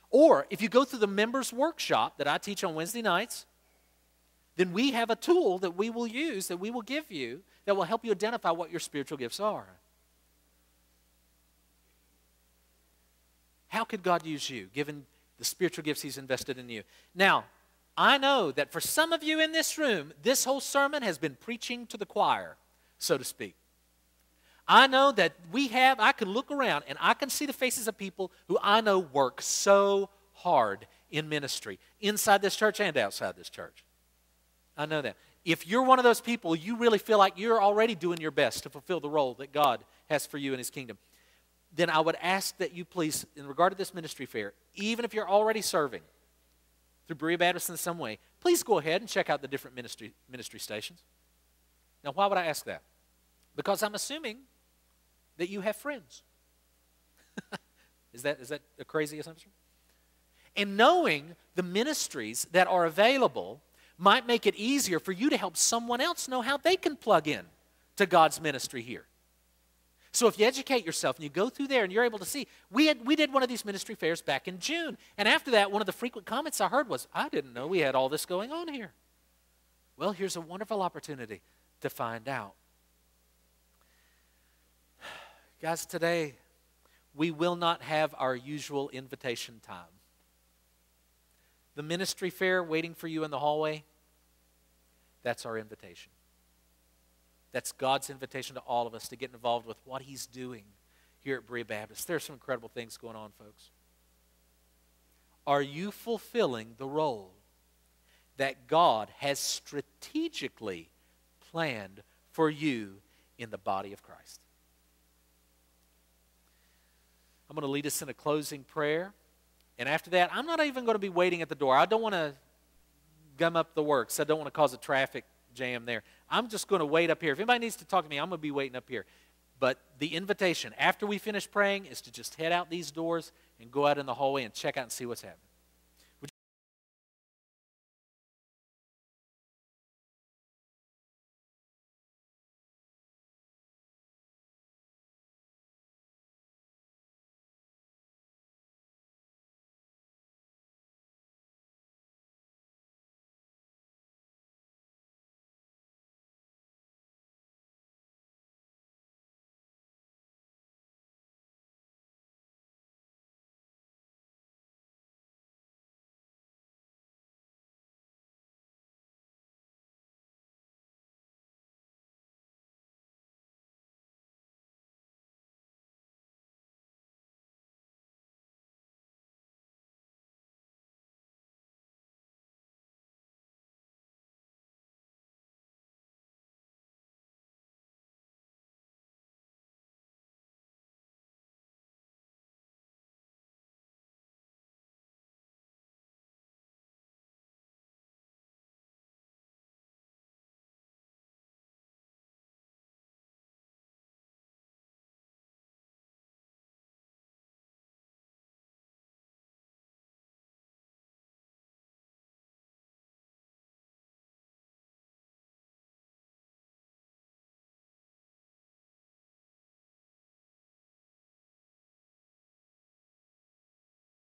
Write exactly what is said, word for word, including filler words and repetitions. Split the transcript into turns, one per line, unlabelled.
Or if you go through the members workshop that I teach on Wednesday nights, then we have a tool that we will use, that we will give you, that will help you identify what your spiritual gifts are. How could God use you, given the spiritual gifts He's invested in you? Now, I know that for some of you in this room, this whole sermon has been preaching to the choir, so to speak. I know that we have, I can look around and I can see the faces of people who I know work so hard in ministry, inside this church and outside this church. I know that. If you're one of those people, you really feel like you're already doing your best to fulfill the role that God has for you in His kingdom, then I would ask that you please, in regard to this ministry fair, even if you're already serving through Berea Baprist in some way, please go ahead and check out the different ministry, ministry stations. Now, why would I ask that? Because I'm assuming that you have friends. is, that, is that a crazy assumption? And knowing the ministries that are available might make it easier for you to help someone else know how they can plug in to God's ministry here. So if you educate yourself and you go through there and you're able to see, we, had, we did one of these ministry fairs back in June. And after that, one of the frequent comments I heard was, I didn't know we had all this going on here. Well, here's a wonderful opportunity to find out. Guys, today, we will not have our usual invitation time. The ministry fair waiting for you in the hallway, that's our invitation. That's God's invitation to all of us to get involved with what He's doing here at Berea Baptist. There are some incredible things going on, folks. Are you fulfilling the role that God has strategically planned for you in the body of Christ? I'm going to lead us in a closing prayer. And after that, I'm not even going to be waiting at the door. I don't want to gum up the works. I don't want to cause a traffic jam there. I'm just going to wait up here. If anybody needs to talk to me, I'm going to be waiting up here. But the invitation, after we finish praying, is to just head out these doors and go out in the hallway and check out and see what's happening.